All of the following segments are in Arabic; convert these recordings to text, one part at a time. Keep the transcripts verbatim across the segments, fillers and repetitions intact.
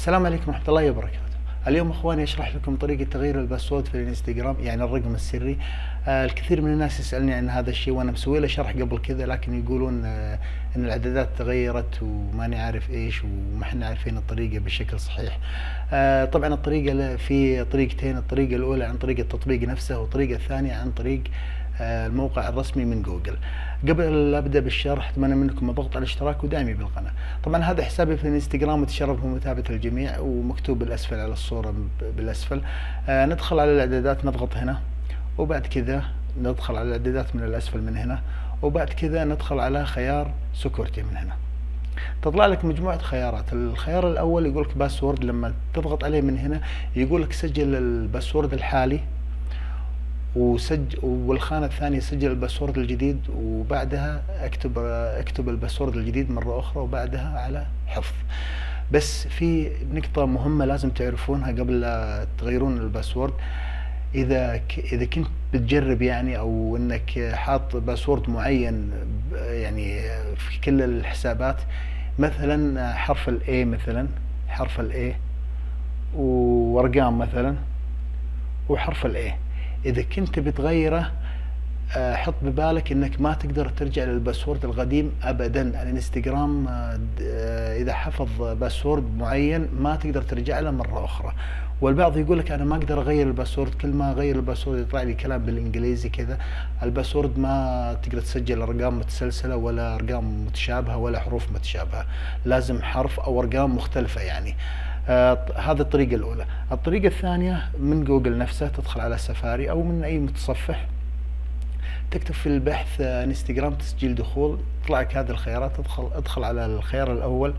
السلام عليكم ورحمة الله وبركاته. اليوم اخواني اشرح لكم طريقة تغيير الباسورد في الانستغرام، يعني الرقم السري. آه الكثير من الناس يسألني عن هذا الشيء، وانا مسوي له شرح قبل كذا، لكن يقولون آه ان الاعدادات تغيرت وماني عارف ايش، وما احنا عارفين الطريقة بشكل صحيح. آه طبعا الطريقة في طريقتين، الطريقة الاولى عن طريق التطبيق نفسه، والطريقة الثانية عن طريق الموقع الرسمي من جوجل. قبل لا ابدا بالشرح اتمنى منكم الضغط على الاشتراك ودعمي بالقناه. طبعا هذا حسابي في الانستغرام، وتشرف بمتابعه الجميع، ومكتوب بالاسفل على الصوره بالاسفل. آه ندخل على الاعدادات، نضغط هنا، وبعد كذا ندخل على الاعدادات من الاسفل من هنا، وبعد كذا ندخل على خيار سكيورتي من هنا. تطلع لك مجموعة خيارات. الخيار الأول يقول لك باسورد، لما تضغط عليه من هنا يقول لك سجل الباسورد الحالي، وسجل، والخانة الثانية سجل الباسورد الجديد، وبعدها اكتب اكتب الباسورد الجديد مرة أخرى، وبعدها على حفظ. بس في نقطة مهمة لازم تعرفونها قبل لا تغيرون الباسورد. إذا ك إذا كنت بتجرب يعني، أو إنك حاط باسورد معين يعني في كل الحسابات، مثلا حرف ال A، مثلا حرف ال A وأرقام مثلا وحرف ال A، إذا كنت بتغيره حط ببالك انك ما تقدر ترجع للباسورد القديم ابدا. الانستغرام اذا حفظ باسورد معين ما تقدر ترجع له مره اخرى. والبعض يقول لك انا ما اقدر اغير الباسورد، كل ما اغير الباسورد يطلع لي كلام بالانجليزي كذا. الباسورد ما تقدر تسجل ارقام متسلسله ولا ارقام متشابهه ولا حروف متشابهه، لازم حرف او ارقام مختلفه يعني. آه هذه الطريقه الاولى. الطريقه الثانيه من جوجل نفسه، تدخل على سفاري او من اي متصفح، تكتب في البحث انستغرام تسجيل دخول، تطلع لك هذه الخيارات. ادخل ادخل على الخيار الاول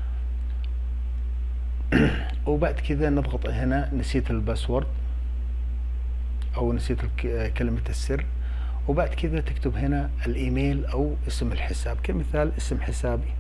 وبعد كذا نضغط هنا نسيت الباسورد او نسيت كلمة السر، وبعد كذا تكتب هنا الايميل او اسم الحساب، كمثال اسم حسابي،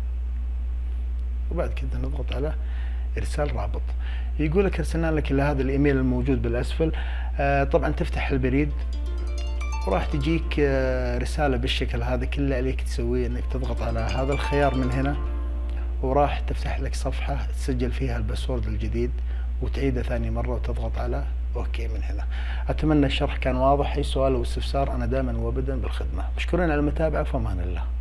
وبعد كذا نضغط على ارسال رابط. يقول لك ارسلنا لك الى هذا الايميل الموجود بالاسفل. آه طبعا تفتح البريد، وراح تجيك رسالة بالشكل هذا. كل اللي عليك تسويه انك تضغط على هذا الخيار من هنا، وراح تفتح لك صفحة تسجل فيها الباسورد الجديد، وتعيده ثاني مرة وتضغط على اوكي من هنا. اتمنى الشرح كان واضح. اي سؤال او استفسار انا دائما وابدا بالخدمة. مشكورين على المتابعة، فامان الله.